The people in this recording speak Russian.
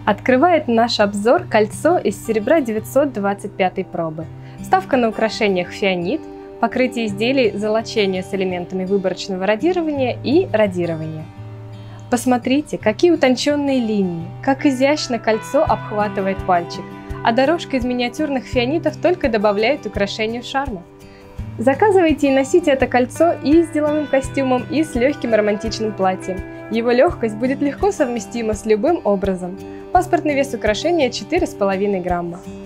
Открывает наш обзор кольцо из серебра 925 пробы. Вставка на украшениях фианит, покрытие изделий золочения с элементами выборочного радирования и радирования. Посмотрите, какие утонченные линии, как изящно кольцо обхватывает пальчик, а дорожка из миниатюрных фианитов только добавляет украшению шарма. Заказывайте и носите это кольцо и с деловым костюмом, и с легким романтичным платьем. Его легкость будет легко совместима с любым образом. Паспортный вес украшения 4,5 грамма.